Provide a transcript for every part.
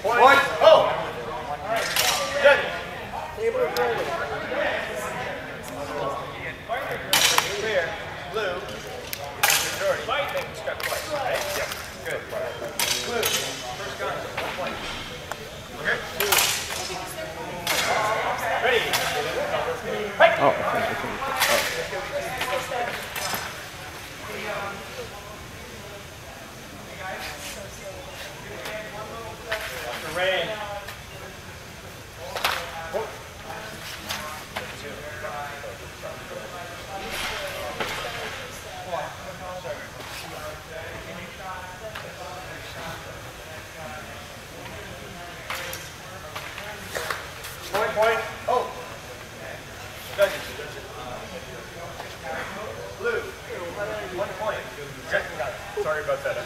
Point. Oh! Good. Clear. Blue. Majority. White. Then struck twice. Right? Yeah. Good. Blue. First gun. Point. Okay. Ready. Fight. Oh. Rain. Point. Oh. Judges. Blue. 1 point. Sorry about that.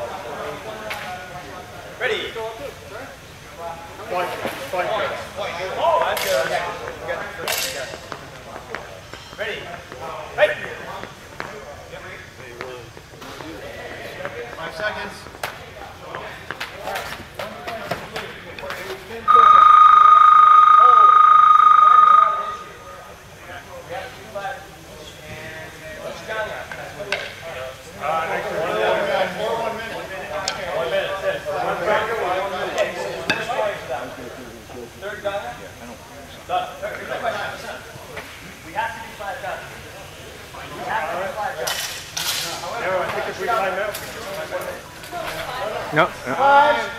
Ready. Point. Oh, that's good. Ready. Right. 5 seconds. Third gun? Done. We have to do 5 guns. We have to do 5 guns. However, I think if we time out, No. 5.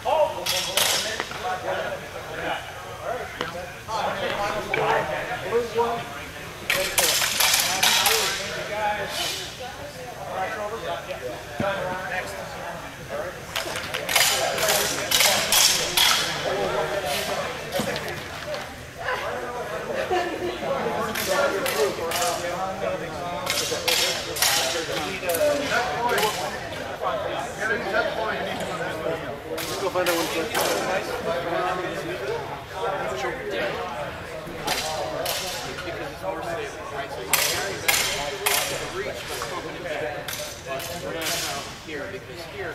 Let's go find that one first. Because it's more stable, right? So you carry the reach for company, but we're not out here because here,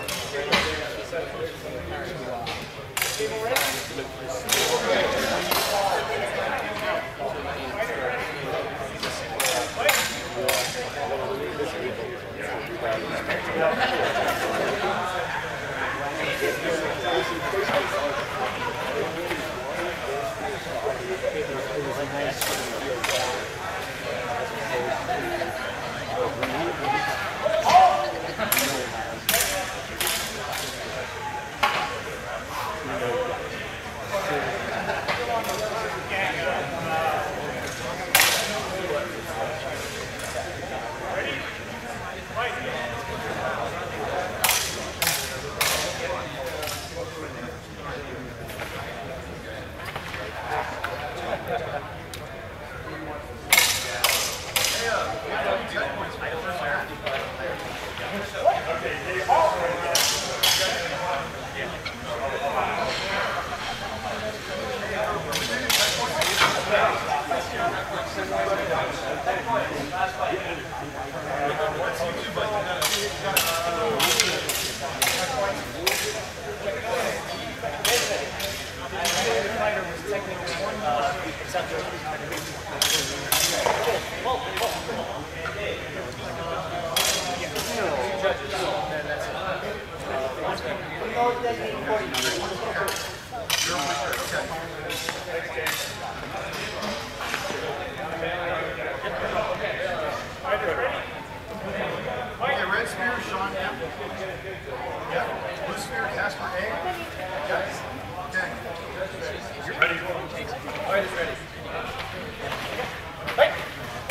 Red Spear, Sean M. Yep. Blue Spear, Casper A. Yep. Okay. You're ready. Fight is ready. Fight.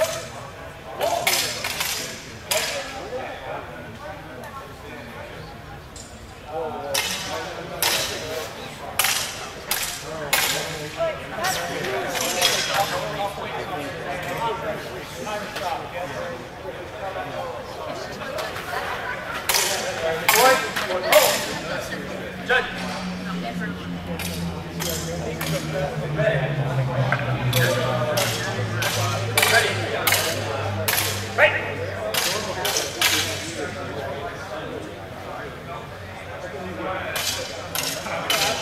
Judge. Ready. Right.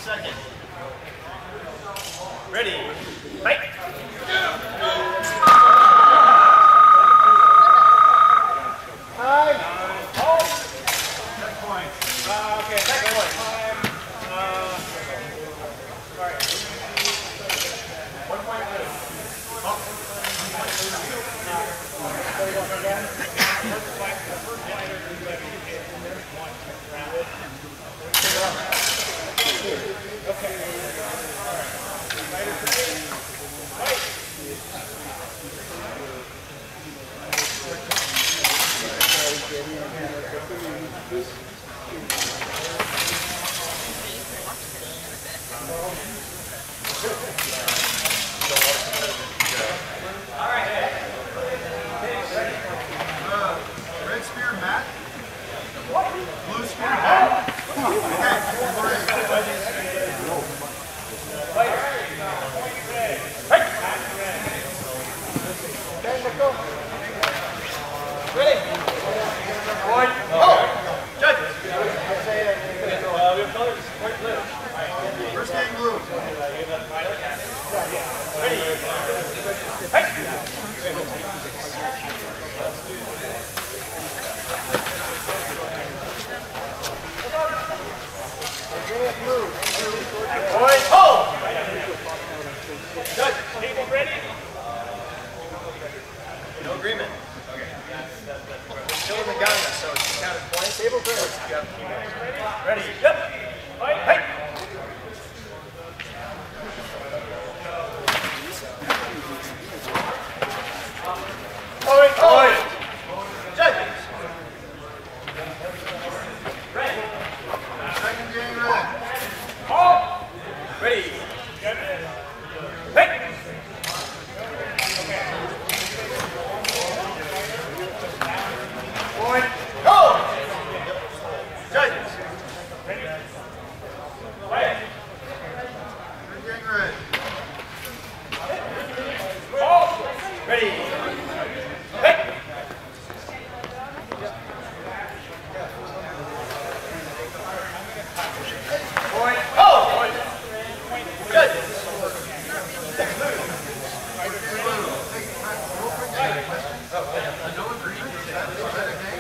second. Ready, fight! Okay, second one. Alright. 1 point good. Okay. Alright. Fighters ready? Fight! Red spear, Matt. Blue spear, Matt. Ready? One. Oh! Judges. We have colors. White, blue. First game blue. Ready? Point. Oh! Judge, table ready? No agreement. Okay. Still in the gun, so it's counted points. Table clear. Ready? Yep. Fight. Hey. Point. Point. Judges. Ready. Second game red. All. Ready. Hey. Point. Go! Judges. Ready. Third game red. All. Ready. Hey. Point. Oh! Judges. No agreement. Is that a game?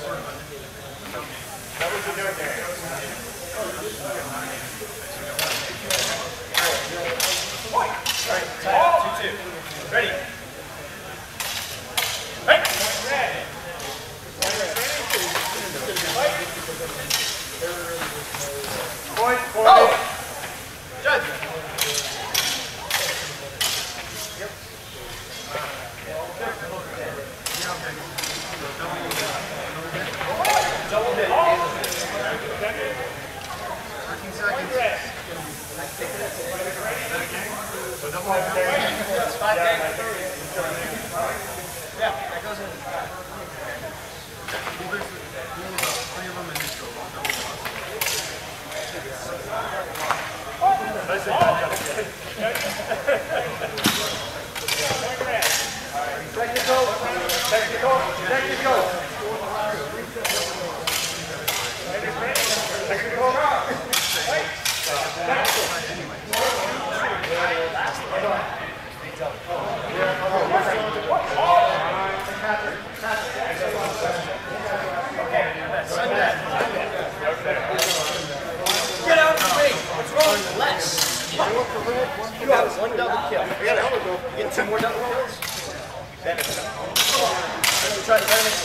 What was you doing there? Alright, tie up 2-2. Ready. Hey. Point. Point. Oh! Judges. Double hit. 13 seconds. So double hit. It's 5 games. Yeah, that goes in. Well, there's 3 of them in this go. Technical. Technical. Technical. Technical. Get out of the ring. What's wrong? Less. You got 1 double kill. You get 2 more double kills? Then it's done. Let's try the tournament.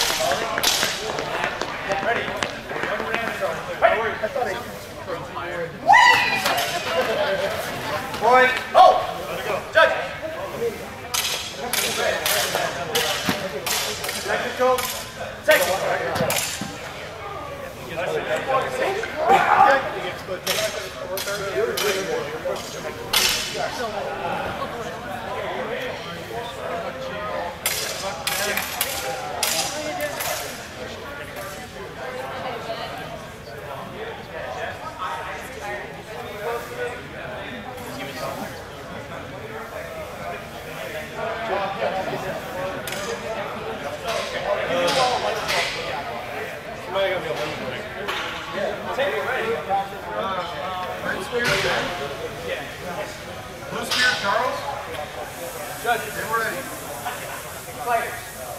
Ready? Point. Oh! Judge! Technical. Technical. Red Blue Spear, Charles. Judges. They were ready. Fighters.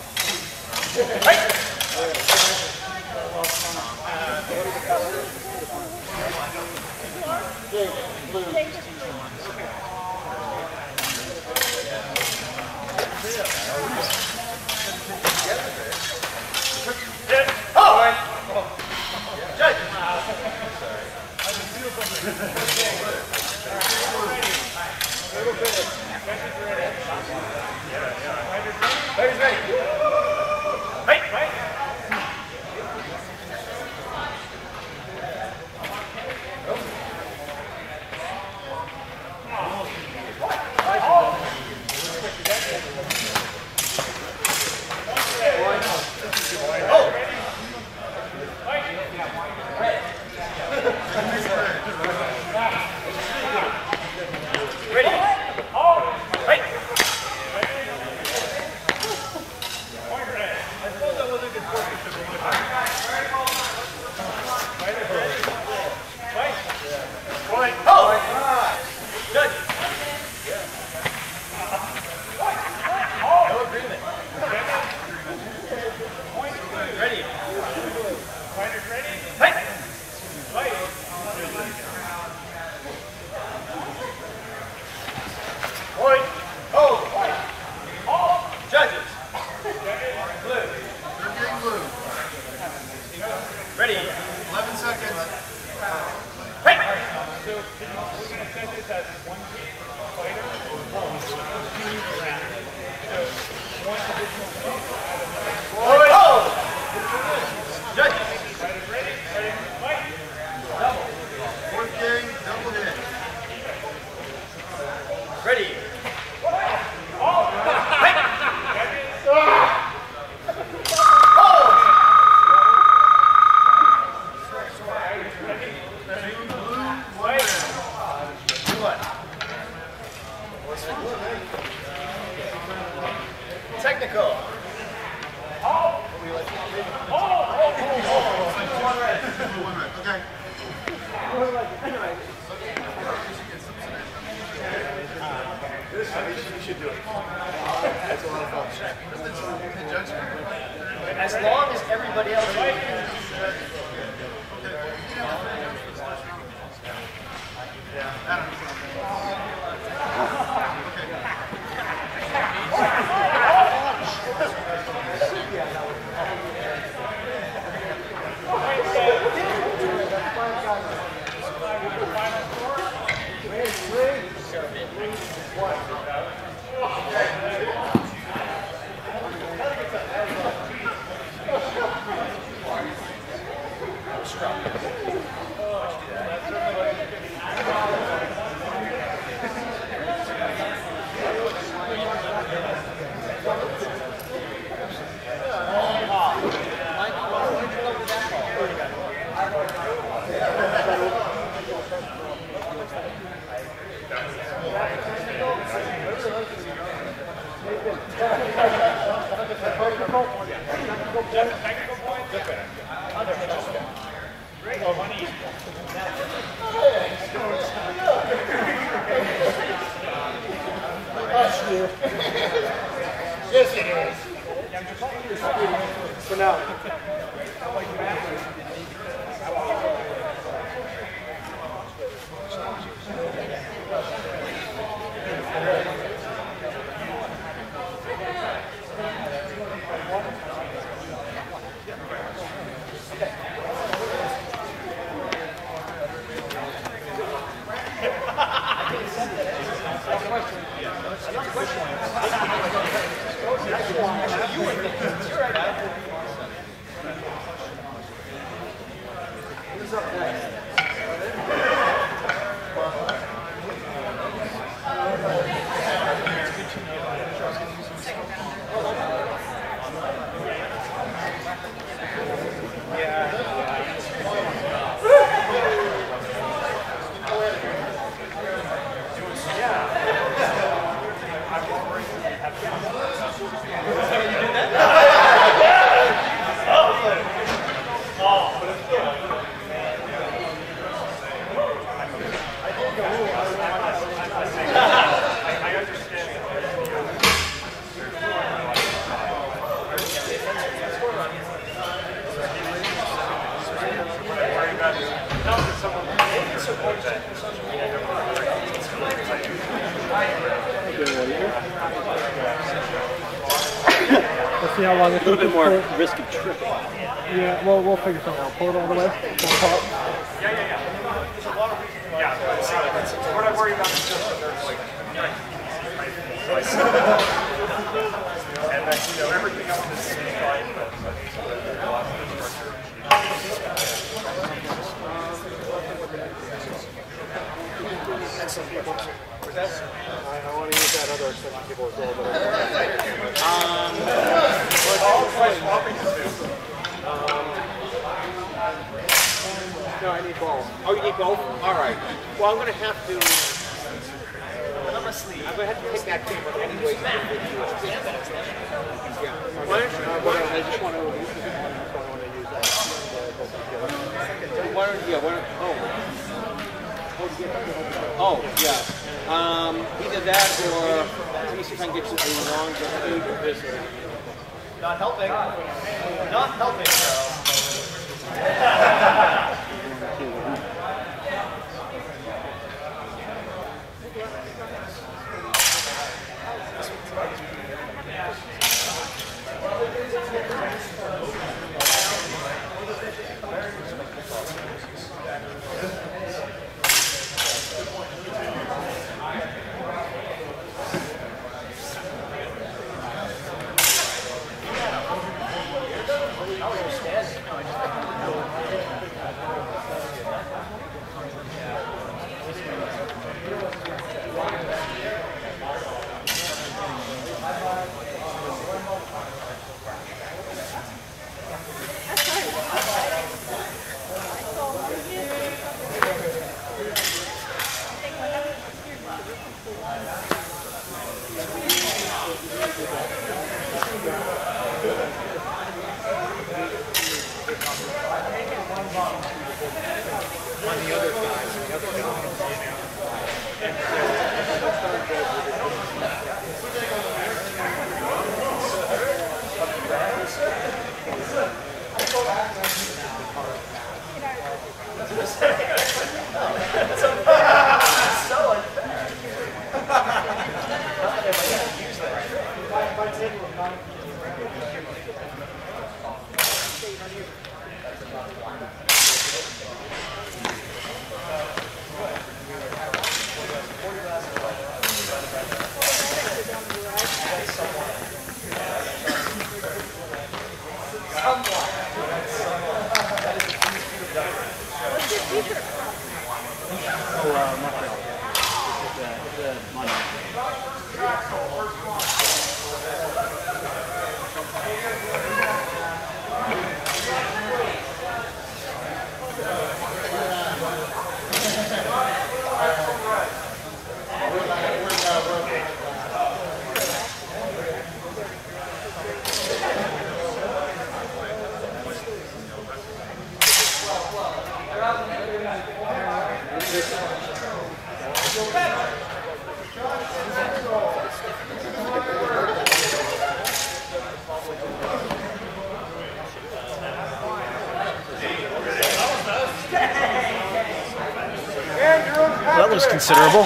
Fighters ready. Ready. 11 seconds. Hey! So, we're going to set this as one fighter, one additional Judges. Fighters ready? Ready? Fight! Double. Fourth game, double hit. Ready. Technical. Okay. You should do it. That's a lot of fun. Judge. As long as everybody else Technical points? Great. Oh, money. Yes, it is. For now. see how long it A little bit takes more to pull it. risk of tripping. Yeah, well, we'll figure something out. Pull it all the way. We'll pull it. There's a lot of reasons why. What I worry about is just that there's like, and that, you know, everything else is fine, but there's a lot of structure. I want to use that other exception people as well, but No, I need both. Oh, you need both? All right. Well, I'm going to have to. I'm going to have to take that camera anyway. Yeah. Why don't you? I just want to use that. Why don't you? Oh, yeah. Either that or let me see if I can get you a longer food or this. Not helping. Not helping, Charles. That was considerable.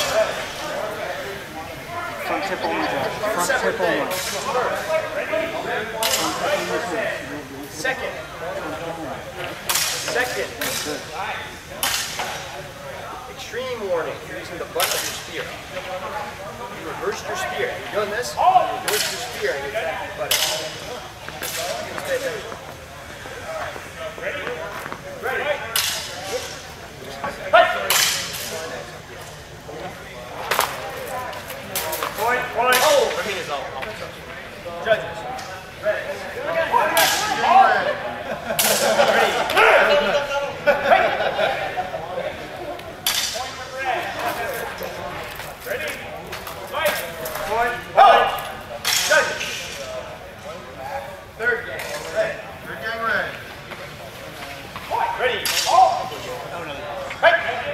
Front tip only, Josh. Front tip only. using the butt of your spear. You reversed your spear. You're doing this, you reverse your spear and you're attacking your butt. Stay attention. Ready? Ready. Point. Oh! I mean, it's all. Judges. Ready. Ready? Fight! Oh! Judges. Third game. Ready. Third game ready. Ready. Oh! Hey!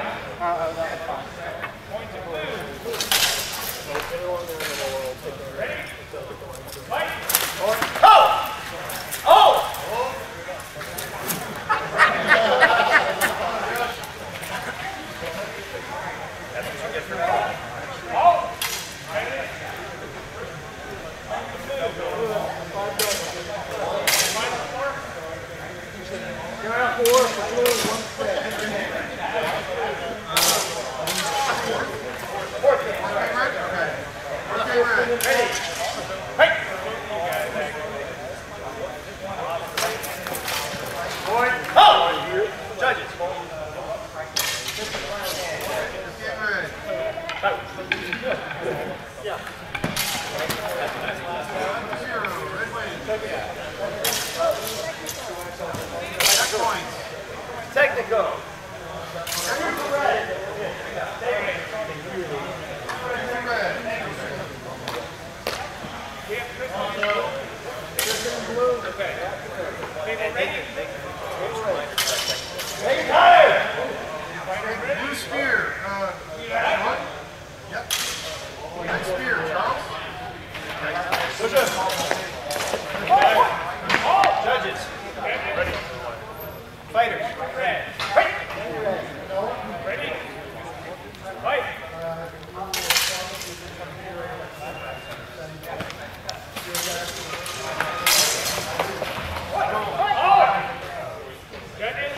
Ready? Fight! Oh! Oh! That's what you get for Oh! Ready? fourth game. Okay. Fourth game ready. Ready. Hey! Oh! Judges. Fifth game ready. Zero. Red wins. Check points. Technical. Technical red. Blue spear. What? Yep. Red spear, Charles. Judges. Ready. Fighters. Red. Ready? Fight! Judges.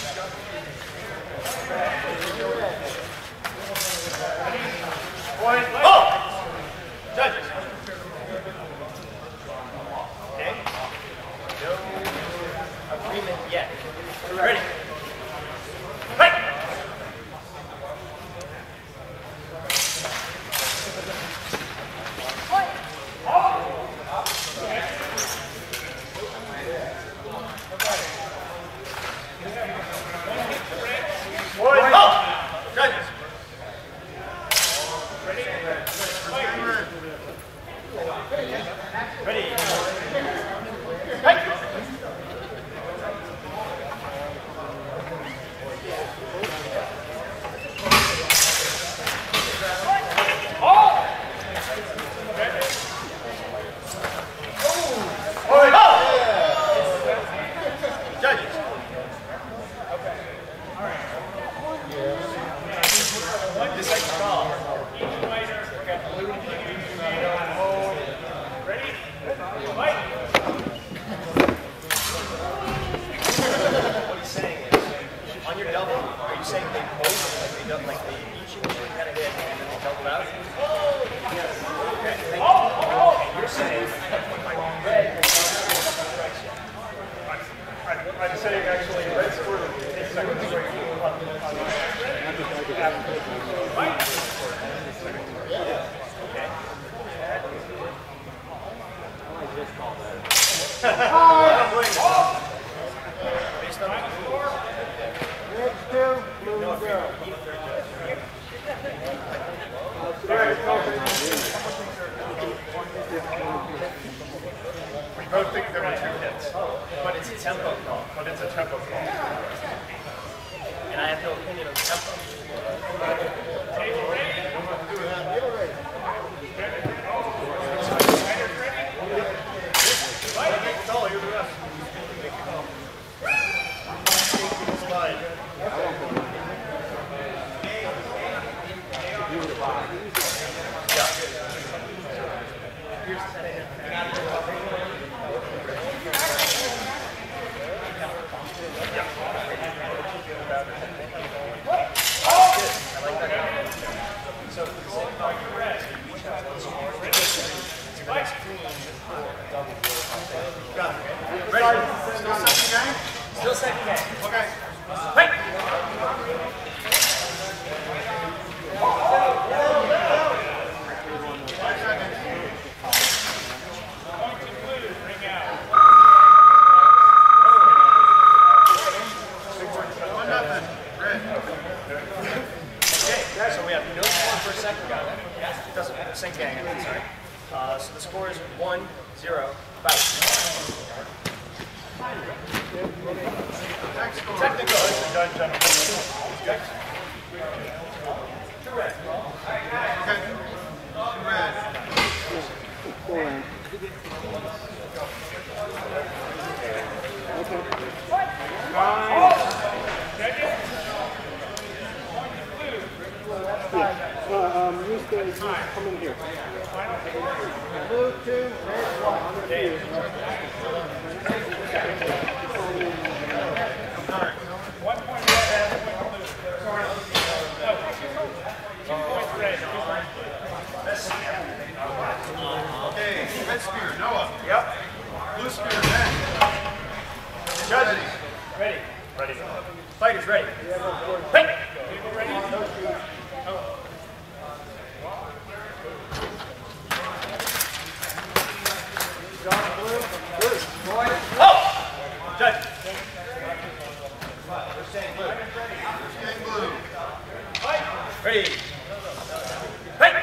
Oh! Judges. Okay. No agreement yet. Ready. Hey! Oh! Judges. Ready? Fight! Ready. Hey! Judges. This is call. Each fighter got blue and ready? Fight! What he's saying is, on your double, are you saying they both, like they each kind of hit and then they double out? Yes. Okay, thank you. And you're saying, red, I'm saying actually red scored 8 seconds straight on based on the score, Next two, blue zero. We both think there were 2 hits, but it's a tempo call. but it's a tempo call. And I have no opinion of tempo. Table ready? You're the ref. Slide. Okay, so we have no score for a second guy. It doesn't sink gang, sorry. So the score is 1-0. Fight. Technical. Okay. Red. Come in here. Blue 2, red 1 on the field. 1 point red, 1 point blue. 2 points red. Okay, red spear, Noah. Yep. Blue spear, Ben. Judges. Ready. Ready. Fighters ready. Hey. Oh! Judges. Gang blue. Ready. Hey.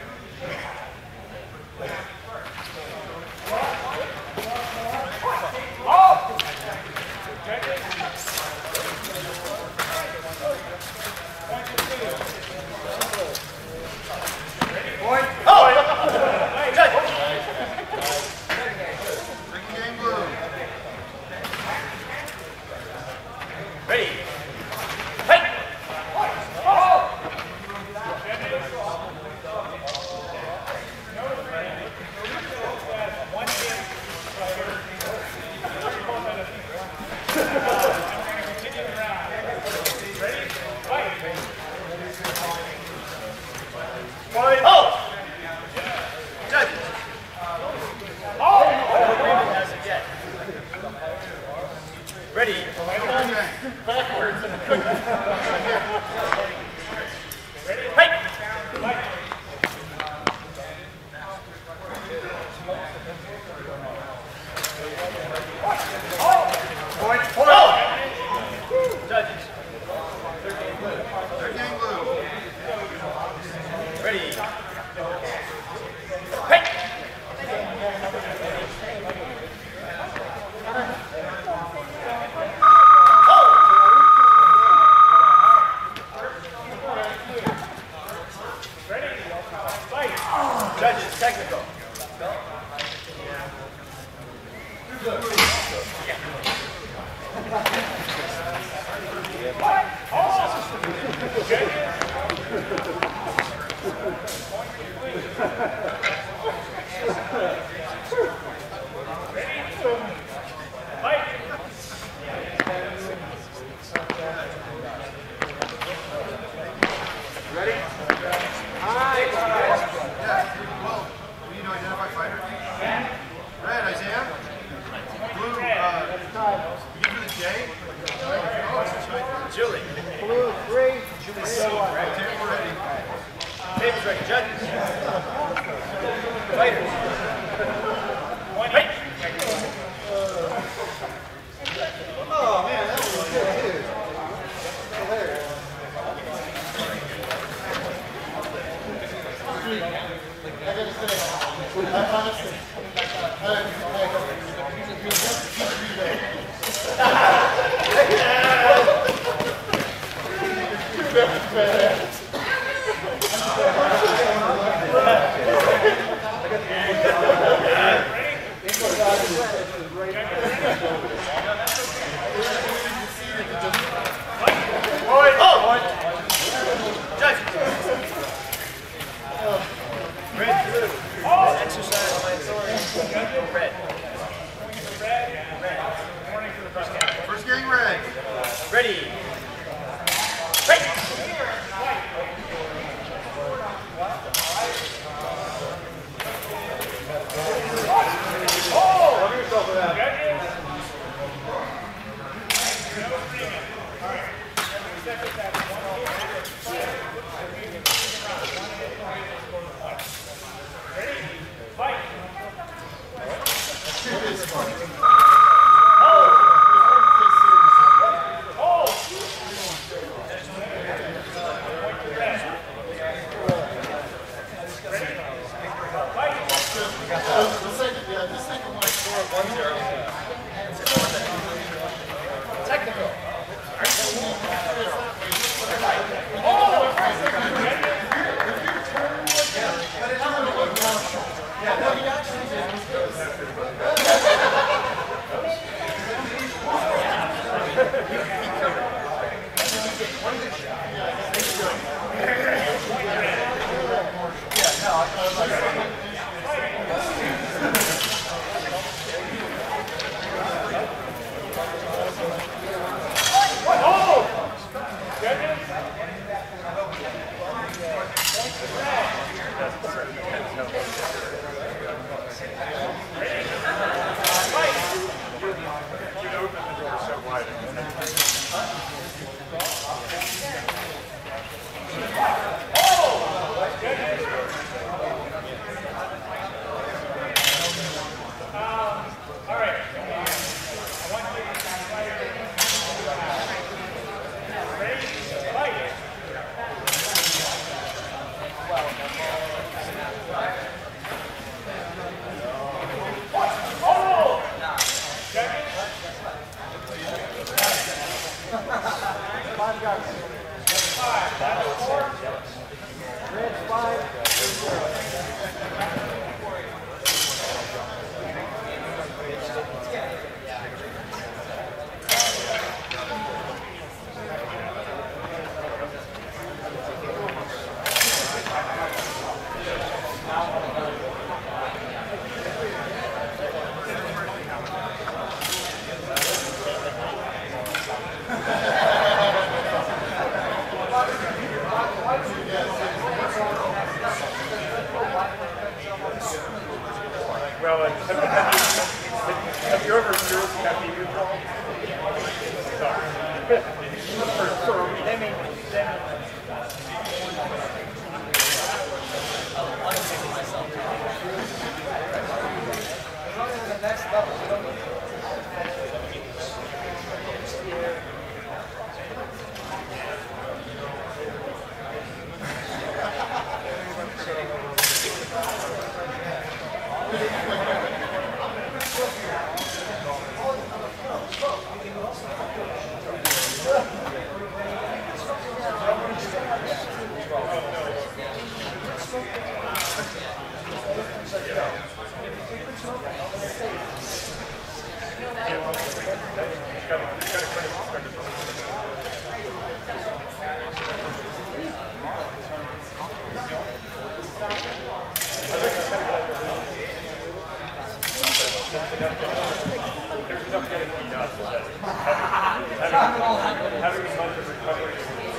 Gang blue. Ready. Hey. Oh! Judges. Oh! Agreement as of yet. Ready. Hey! Point. Oh! Judges. Gang blue. Ready. Hey! Judges, technical. Ready? Well, we need to identify fighter. Red, Isaiah. Blue, you do the J. Oh, it's a J. Julie. Blue 3. Julie's so right. Table ready. Table's ready. Judges. Fighters. Hey! Oh, man, that was good, too. Exercise my authority. Red. First gang red. Ready. Hey! Well, have you ever experienced caffeine withdrawal? Sorry. Having a month of recovery.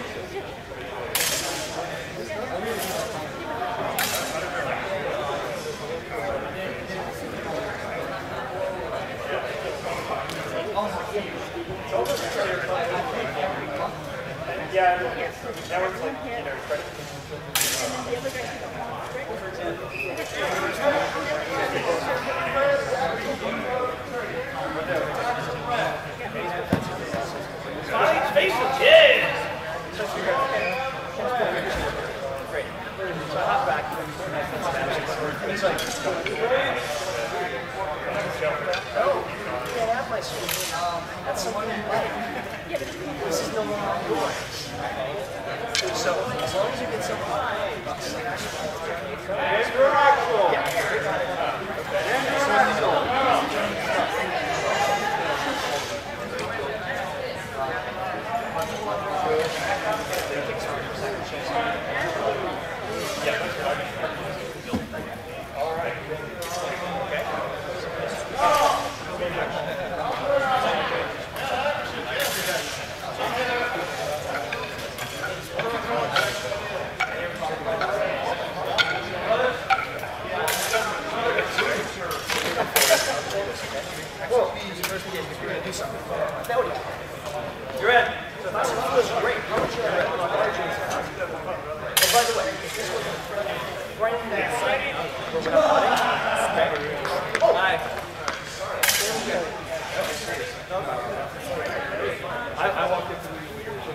Yeah, that was like, you know, Face it, yeah! Great. So I hop back. He's like, oh, you can't have my suit. That's someone in life. This is no longer yours. So as long as you get some You're in. So this was great. How much you're in? And by the way, if this was right in that side, we're going to put it. Okay. Oh! Hi. I walked into the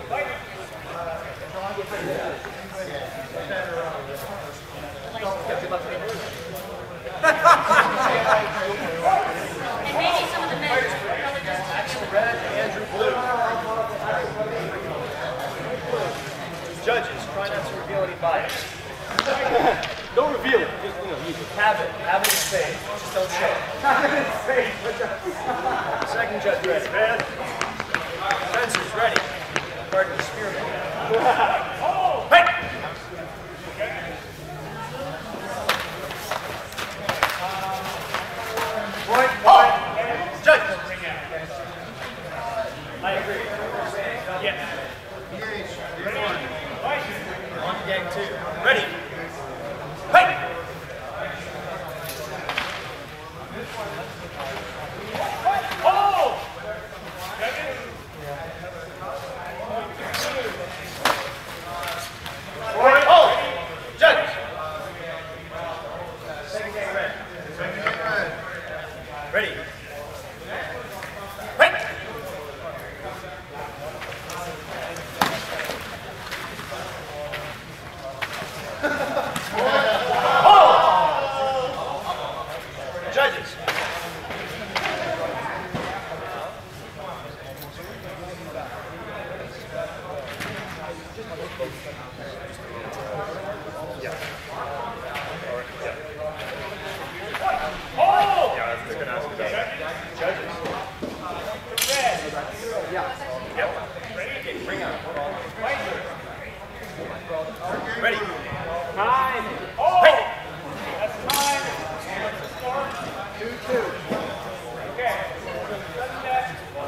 And maybe some of the men probably just Red, Andrew, blue. Judges, try not to reveal any bias. Don't reveal it. Just, use it. Have it in spades. Just don't show it. Have it in spades. Second judge ready. Man. Fencers ready. Pardon the spearman. Hey! Judges. I agree. Yes. On to gang two. Ready. Hey! oh! Ready. Time. Oh! Hey. That's time. What's the score? 2-2. Okay. Sudden death.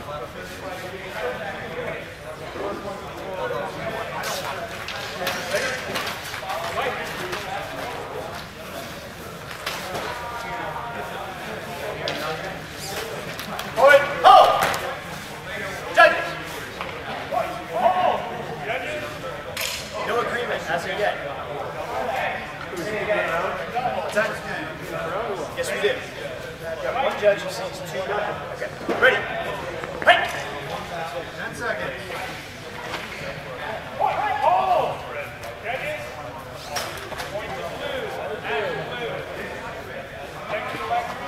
Point. Oh! Judges. Oh! Judges. No agreement as of yet. What's that? Yes, we did. Got one judge who sees two. Okay. Ready. Hey! 10 seconds. Oh! Judges. Point to blue. Match blue. Second election.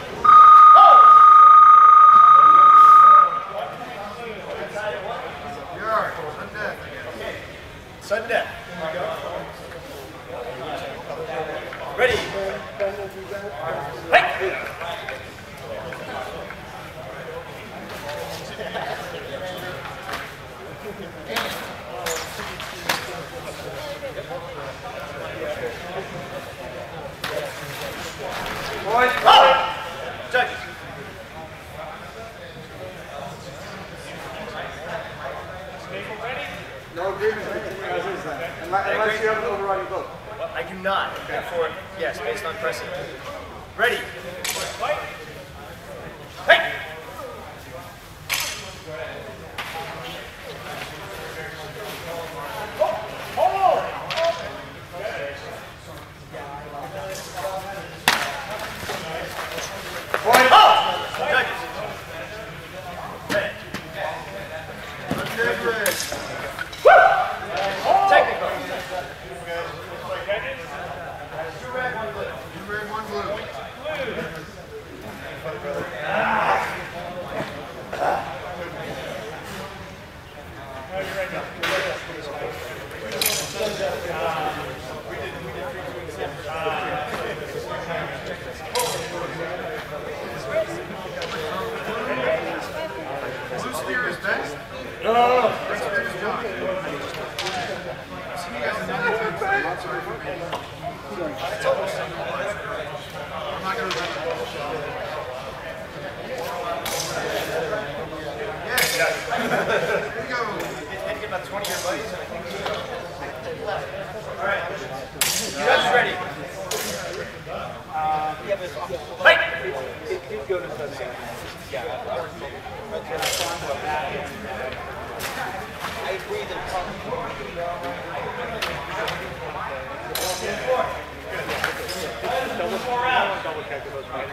Yard. Sudden death. Sudden death. Ready. Hey! Oh! Judges. No agreement to continue as is then. Unless you have an overriding vote. Well, I do not. Therefore, yes, based on precedent. Ready. Fight. Hey! Point. Oh! Judges. Red. Okay, red. Technical. Two red, one blue. Blue spear is best. No. Red spear is John. See you guys in another 10 seconds. Sorry for me. I'm not going to let you. Yes. Here you go. I think about 20 of your buddies, and I think all right. You guys ready? Hey! Double check with those fighters.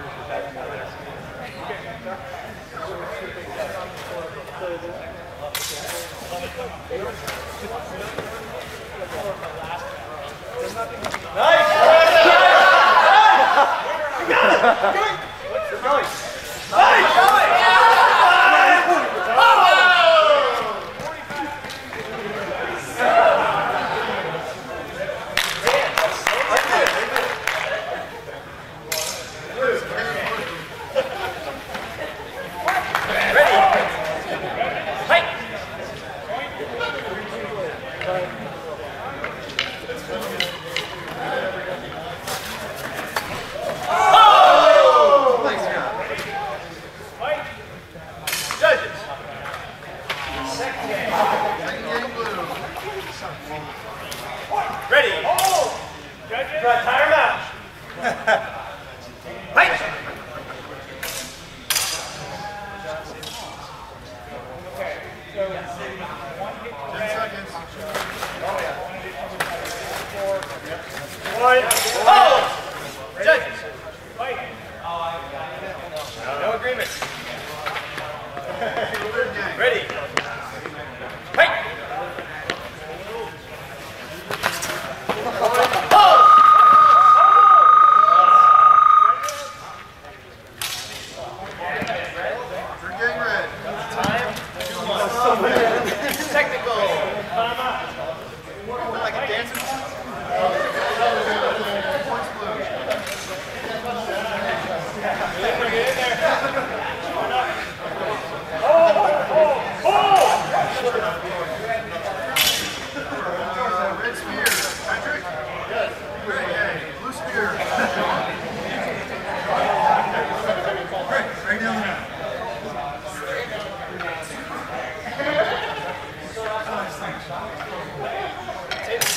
Red spear, Patrick.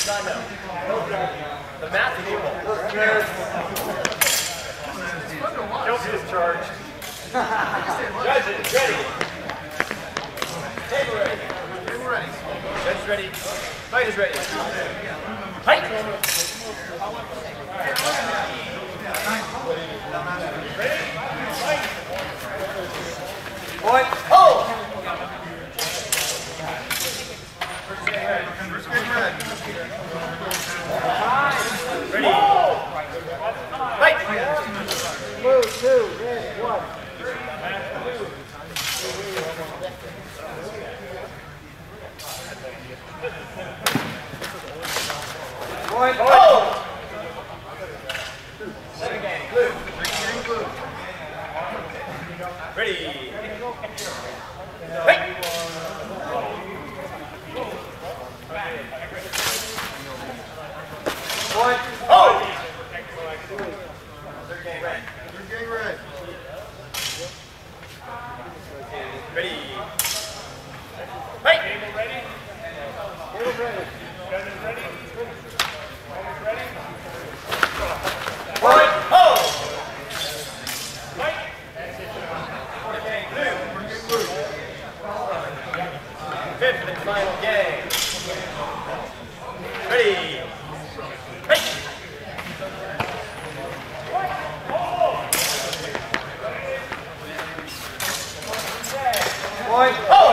I know. The math people. Kelsey is charged. Judges, ready. Table ready. Table ready. Judge ready. Fight is ready. Fight! Point. Oh! First game red. Ready. Fight! Blue, 2, red, 1. Point. Oh! Second game. Blue. Ready. Fight! Point. Oh! Third game red. Third game red. Ready. Fight! Table ready? Table ready. Judges ready? Ready? Point. Oh! Fight! Fifth and final game. Ready. Fight! Point. Oh!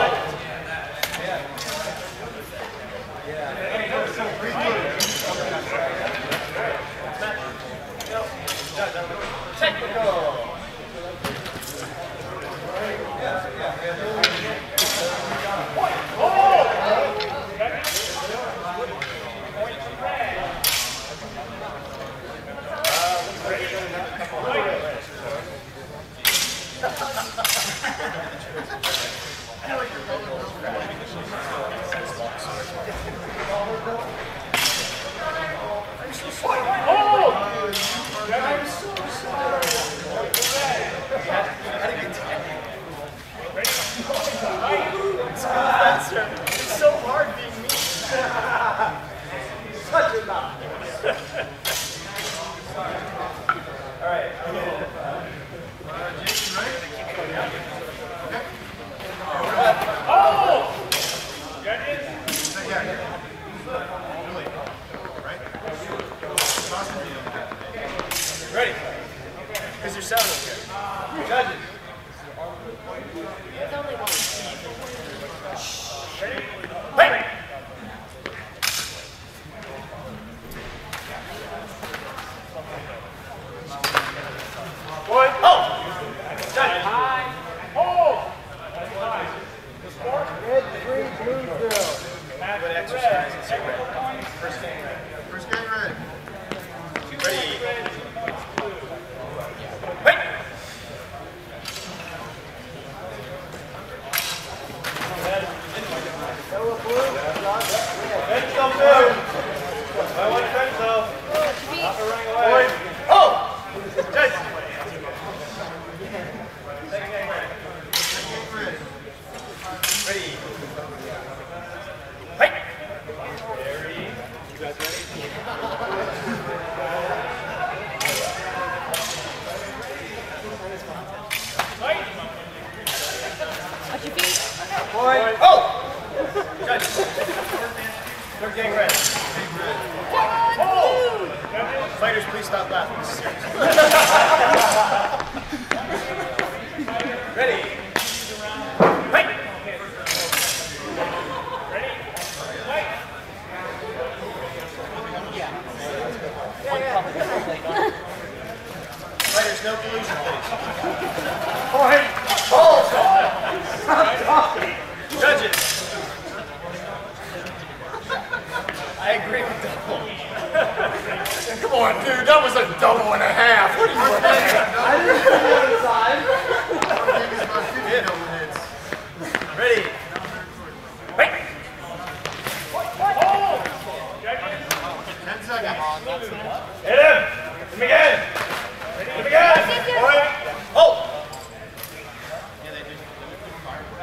Technical. It's so hard being me. Such a knock. All right. Jason, right? Okay. Oh! Judges? Yeah. Really? Right? Awesome. Ready? Because you're sounding good. Judges. There's only one. Ready? Fight! One. Oh! Judges. High. Hold! That's high. The score? Red, 3, blue, 0. Match Good red. exercise and say red. First game red. First game red. Ready? Red, blue. Fight! Yellow, blue, dot, red. Fence them too. I want to fence them. Not to running away. Oh! Judge. Second game red. Red. Ready? Fight! You guys ready? Fight! Watch your feet. Point. Oh! Judge. Third game red. Hold! Fighters, please stop laughing. This is serious. Ready? Fight! Ready? Fight! Fighters, no collusion, please. Point. Oh! Judges. I agree with double. Come on, dude. That was a double and a half. What are you doing? I didn't see the other side. Our game is about 50 double hits. Ready? Fight! Hold! Judges? 10 seconds. Hit him! Hit him again! Hit him again! Point! Oh!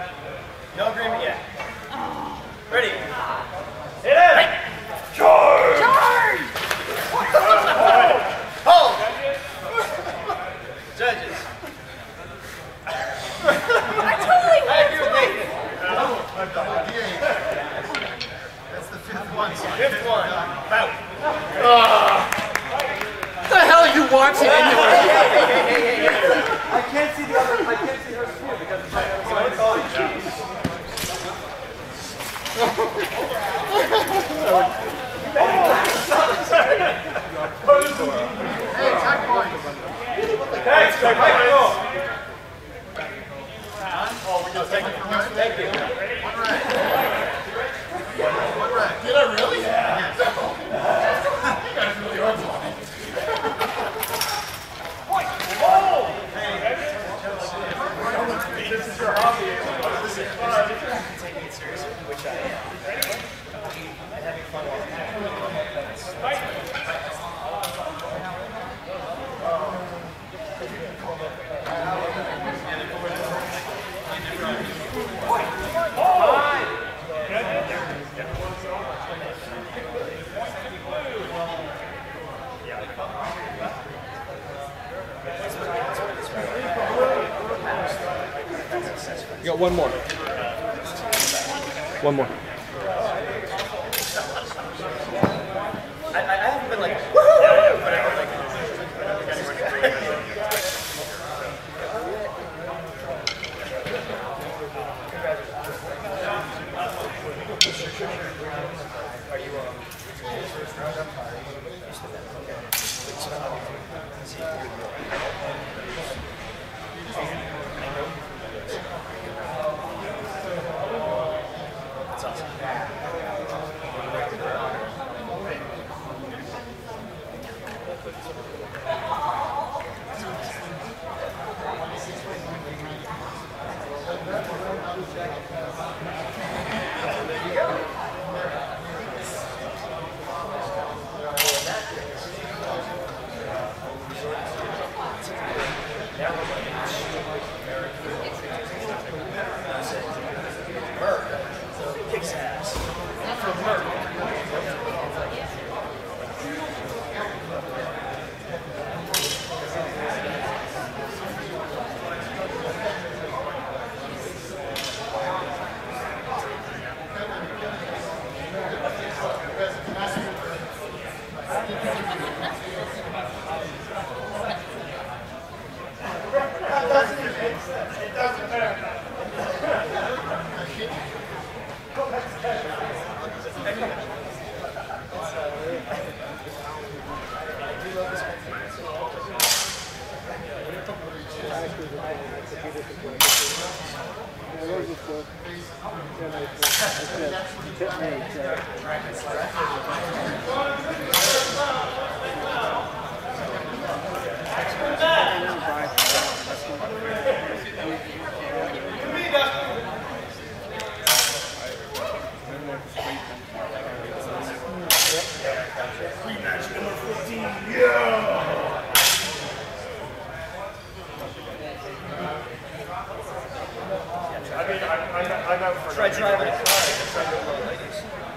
No agreement yet. Ready? Hit him! Fight! Charge! Fifth one. Bout. What the hell are you watching anyway? I can't see the other. I can't see her score because it's Hey, tech points. Thanks, Michael. Thank you. One red. One red. Did I really? Yes. You guys really are blind. This is your hobby. Taking it seriously, which I am. And having fun while I'm having fun. You got one more. One more. I haven't been like, woohoo! Whatever, like, are you first round up? That's awesome. Kicks ass. From Merck. I'm out for Try driving a car. Try doing one of the ladies.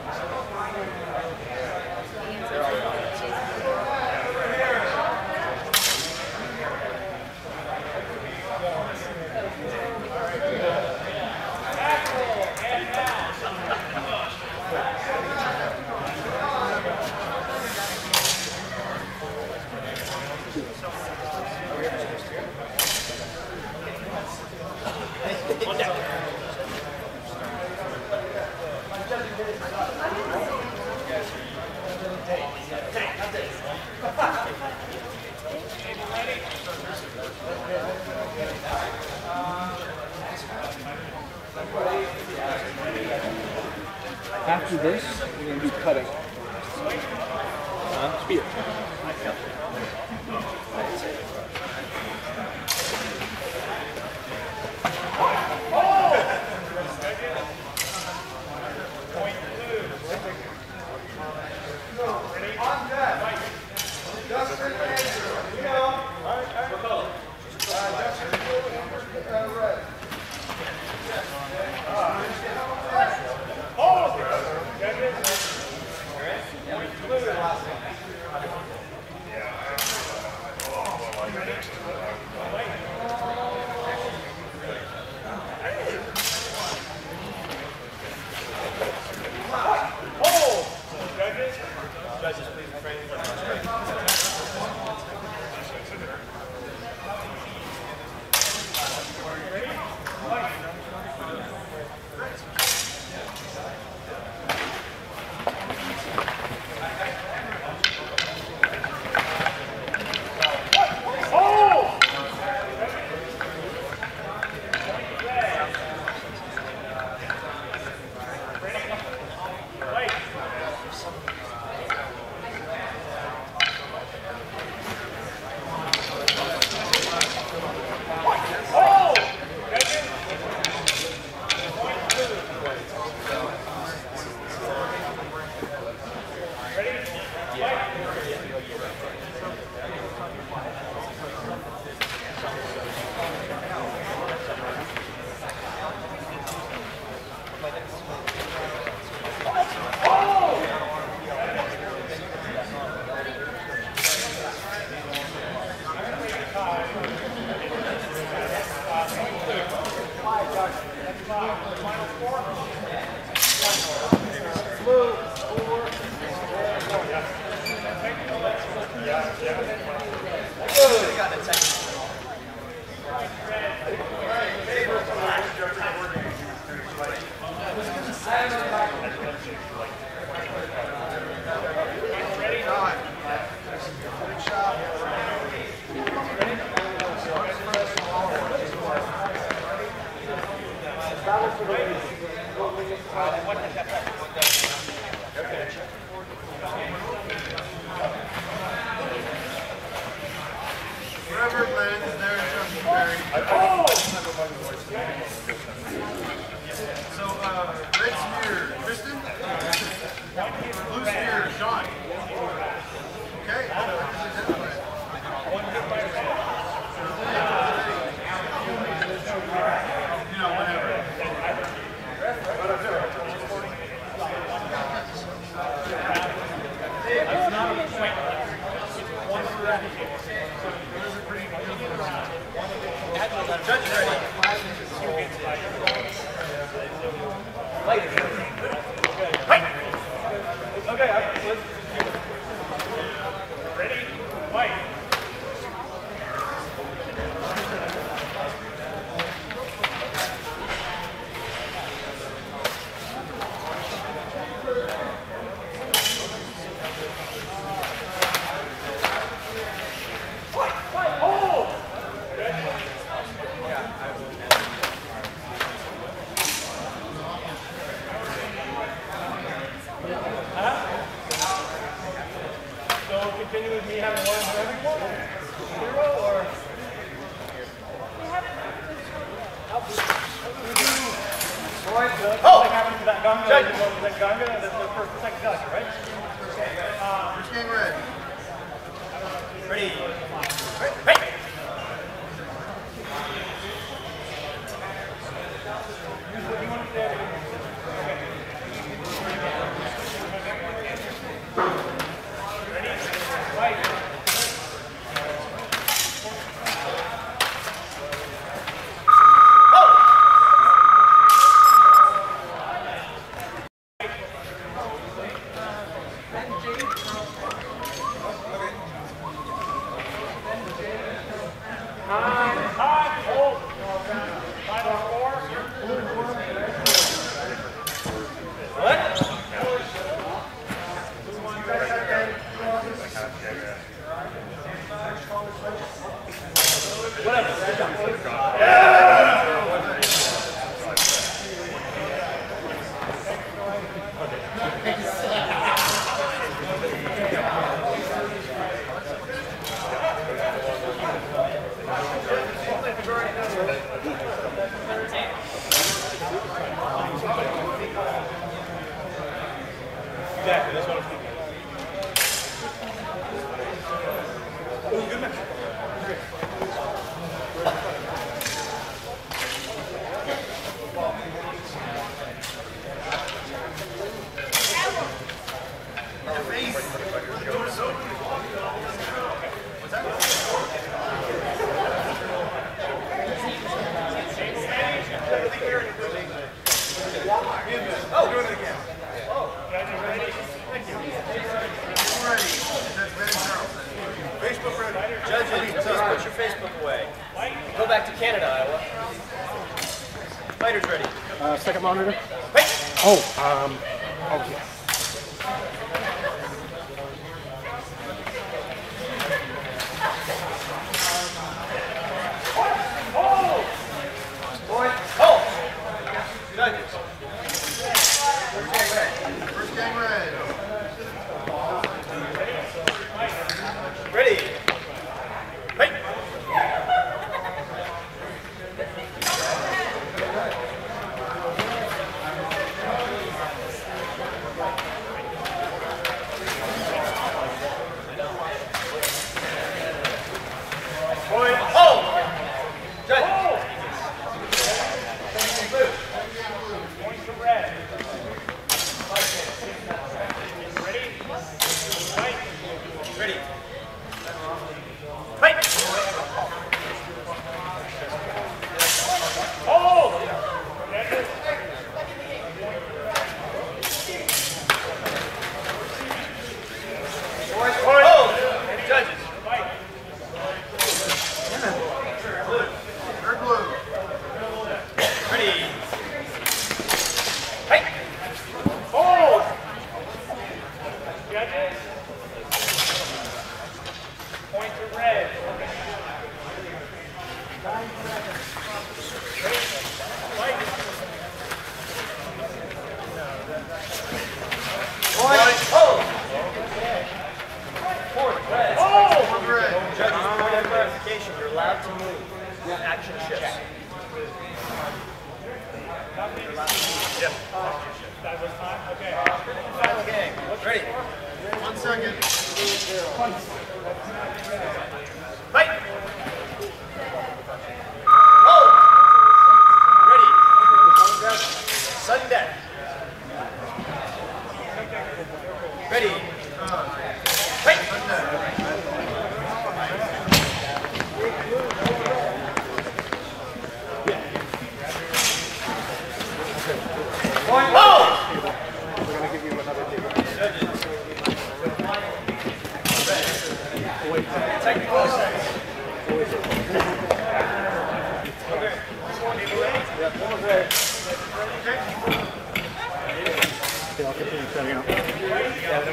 On deck. After this, we're going to do cutting. Spear. judges, please refrain from Wherever it lands, there it's going to be buried. So, red spear, Kristen. Blue spear, Sean. Okay? You know, whatever. judges ready. Okay, ready? Fight. Continue with me having one for every quarter? Zero or? Oh! What happened to that Gunga? That Gunga? That's the first, second Gunga, right? First game red. Ready. Hey! Use what you want to say. Exactly, that's what I'm thinking. It was a good match. Oh, doing it again. Oh, guys, you ready? Thank you. Facebook away. Go back to Canada, Iowa. Fighters ready. Second monitor. Wait. Oh, yeah. Oh! Judges. First gang red. Ready. Wait. Oh! Judges. Point to red. Ready? Fight. Ready. Fight. Oh! Judges. Oh! Judges. Fight. Third blue. Ready. Fight. Oh! Judges. Point to red. Oh! Fourth, red. Fourth red. Judges, point of clarification. You're allowed to move. Action shifts. That was time? Okay. Final game. Ready. 1 second. Fight. Oh! Ready. Sudden death. Ready. Fight. Oh! We're gonna give you another table. Technical sense. Yeah, I'll continue setting up.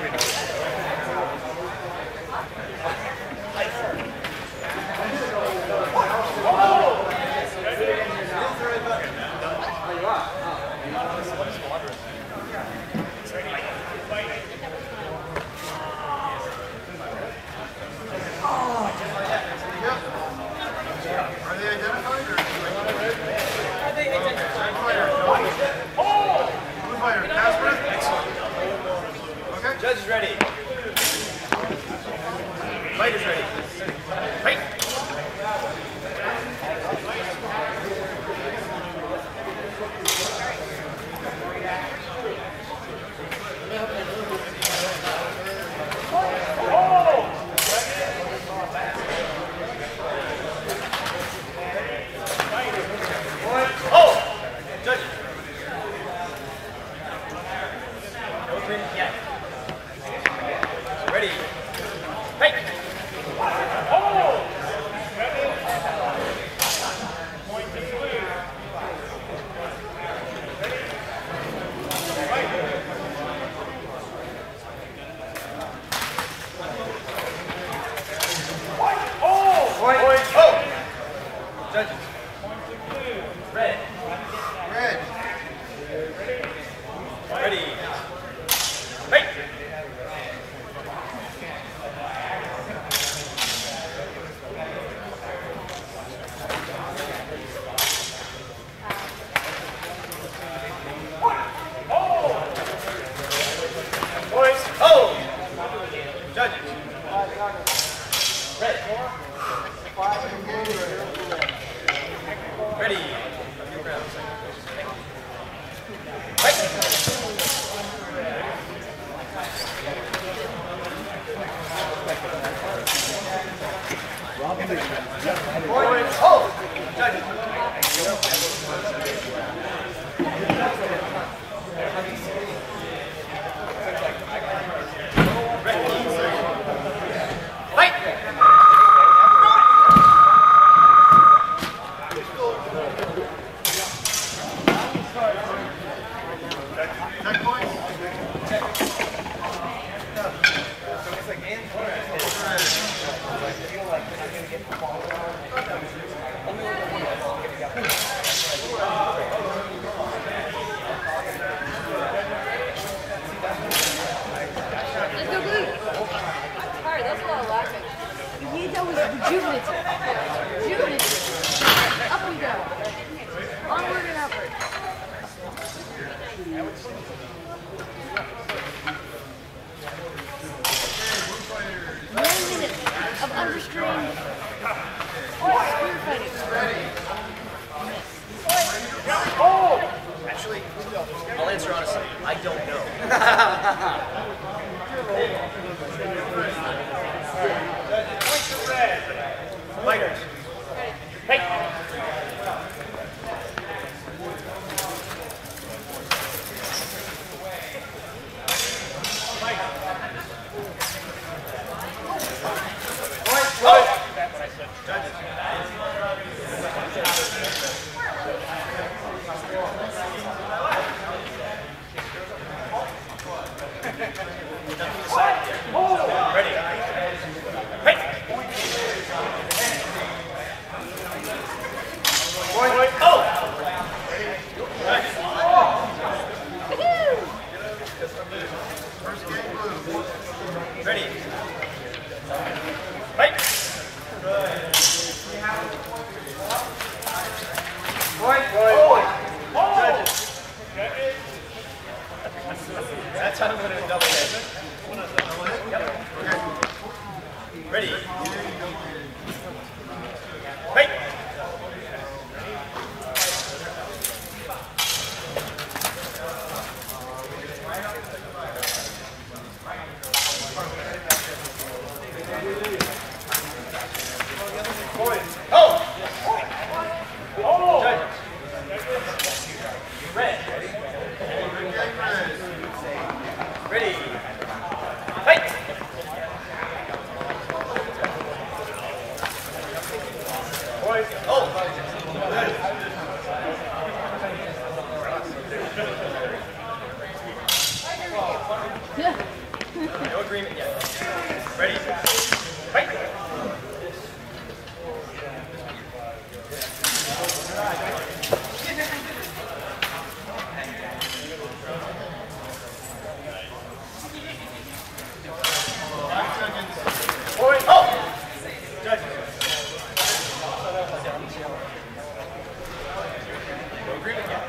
Are they identified or? Blue fighter. Casper. Okay. Judge is ready. Fight is ready. Fight. Oh! Judges. Open yet. Ready. Fight. Point to blue. Point. Oh! Judges. Red. Red. Ready. Fight. Points. Oh! Judges. Red. Ready. Points. Oh! Judges. Fight! Let's go blue. Alright, that's a lot of laughing. Yeah, that was rejuvenative. Rejuvenative. Up we go. Onward and upward. 1 minute of unrestrained spear fighting. Actually, I'll answer honestly. I don't know. Fighters. Hey. Ready. Hey. Oh. Ready. Hey. That's how I'm going to double hit. Yep. Ready. Hey. Oh! Oh! Red. Ready. Hey! Oh! No agreement yet. Ready. Hey! Oh! Judges. No agreement yet.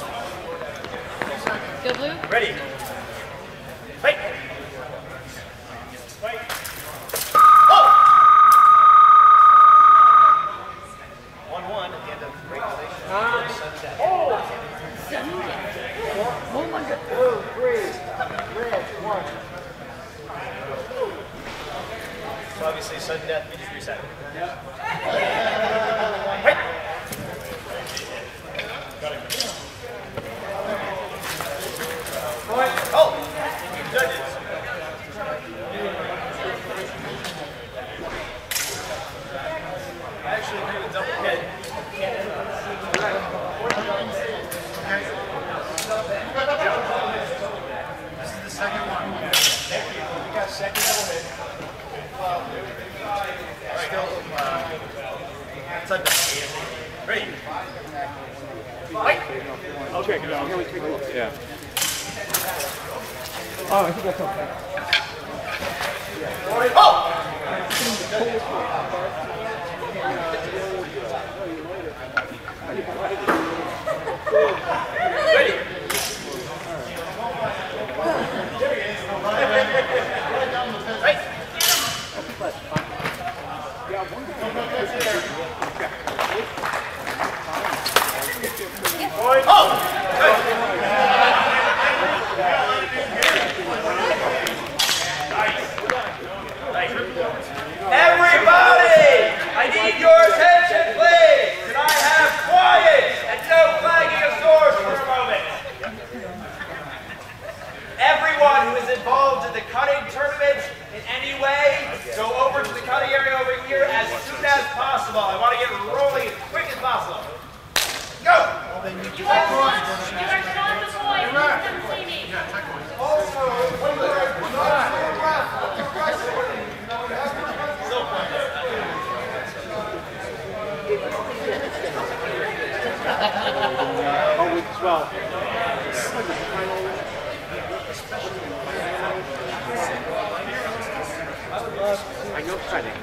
Go blue. Ready. Fight. Fight. Oh! 1-1 at the end of regulation. Oh my god. Blue, 3. Red, 1. So obviously sudden death, you just reset. Fight. Oh! Judges. I actually agree with double hit. This is the second one. Thank you. We got second double hit. Still, sudden death. Ready. Fight. Okay, good. Here we take a look. Yeah. Oh, I think that's okay. Oh! Ready. Right. Oh! Good. I know cutting.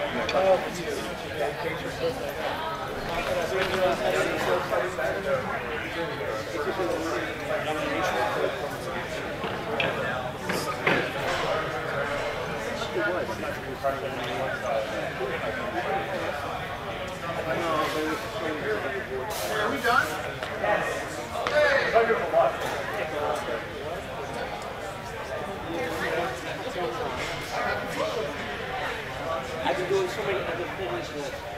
Are we done? I've been doing so many other things that